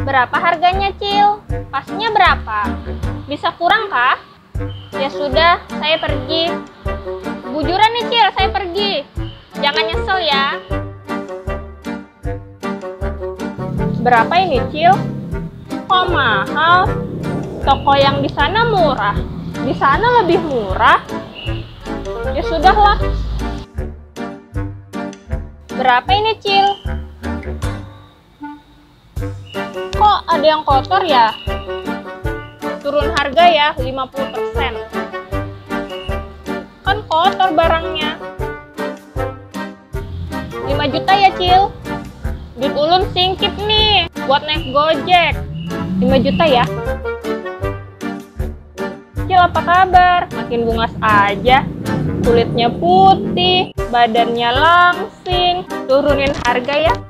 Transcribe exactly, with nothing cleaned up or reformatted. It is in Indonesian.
Berapa harganya, Cil? Pastinya berapa? Bisa kurang kah? Ya sudah, saya pergi. Bujuran nih, Cil, saya pergi. Jangan nyesel ya. Berapa ini, Cil? Kok mahal? Toko yang di sana murah. Di sana lebih murah. Ya sudahlah. Berapa ini, Cil? Kok ada yang kotor ya? Turun harga ya, lima puluh persen. Kan kotor barangnya. lima juta ya, Cil? Duit ulun singkip nih, buat naik Gojek. lima juta ya? Cil, apa kabar? Makin bungas aja. Kulitnya putih, badannya langsing. Turunin harga ya.